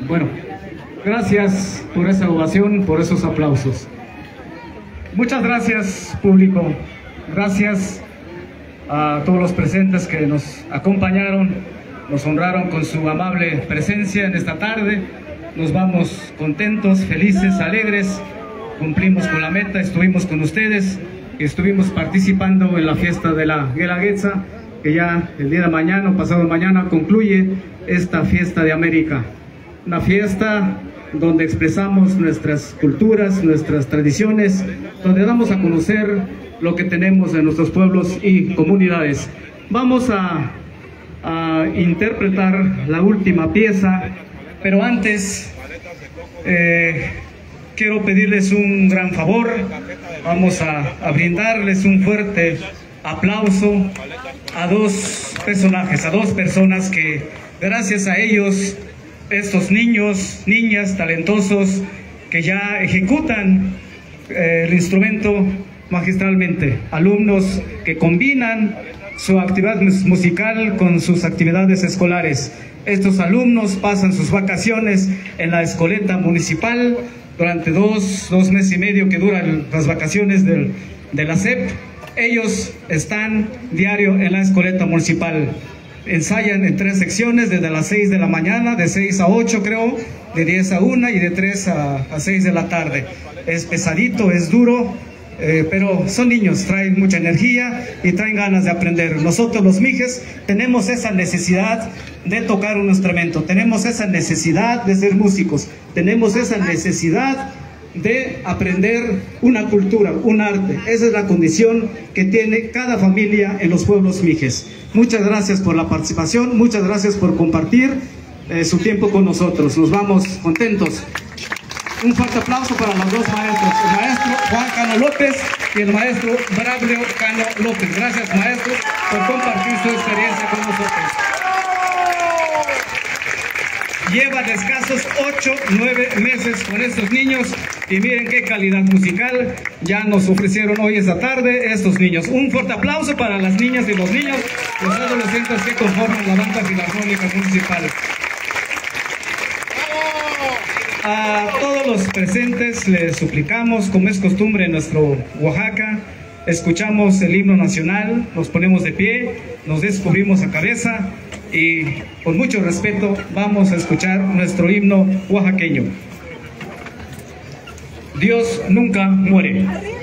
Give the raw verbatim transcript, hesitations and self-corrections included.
Bueno, gracias por esa ovación, por esos aplausos. Muchas gracias, público. Gracias a todos los presentes que nos acompañaron, nos honraron con su amable presencia en esta tarde. Nos vamos contentos, felices, alegres. Cumplimos con la meta, estuvimos con ustedes, estuvimos participando en la fiesta de la Guelaguetza, que ya el día de mañana o pasado mañana concluye esta fiesta de América. Una fiesta donde expresamos nuestras culturas, nuestras tradiciones, donde damos a conocer lo que tenemos en nuestros pueblos y comunidades. Vamos a, a interpretar la última pieza, pero antes eh, quiero pedirles un gran favor. Vamos a, a brindarles un fuerte aplauso a dos personajes, a dos personas que gracias a ellos, estos niños, niñas talentosos que ya ejecutan eh, el instrumento magistralmente, alumnos que combinan su actividad musical con sus actividades escolares. Estos alumnos pasan sus vacaciones en la escoleta municipal durante dos, dos meses y medio que duran las vacaciones del, de la S E P. Ellos están diario en la escoleta municipal. Ensayan en tres secciones, desde las seis de la mañana, de seis a ocho creo, de diez a una y de tres a seis de la tarde. Es pesadito, es duro, eh, pero son niños, traen mucha energía y traen ganas de aprender. Nosotros los mijes tenemos esa necesidad de tocar un instrumento, tenemos esa necesidad de ser músicos, tenemos esa necesidad de aprender una cultura, un arte. Esa es la condición que tiene cada familia en los pueblos mijes. Muchas gracias por la participación, muchas gracias por compartir eh, su tiempo con nosotros. Nos vamos contentos. Un fuerte aplauso para los dos maestros, el maestro Juan Cano López y el maestro Braulio Cano López. Gracias, maestros, por compartir su experiencia con nosotros. Llevan escasos ocho, nueve meses con estos niños y miren qué calidad musical ya nos ofrecieron hoy esta tarde estos niños. Un fuerte aplauso para las niñas y los niños, los adolescentes que conforman la banda filarmónica municipal. A todos los presentes les suplicamos, como es costumbre en nuestro Oaxaca, escuchamos el himno nacional, nos ponemos de pie, nos descubrimos a cabeza y con mucho respeto vamos a escuchar nuestro himno oaxaqueño. Dios nunca muere.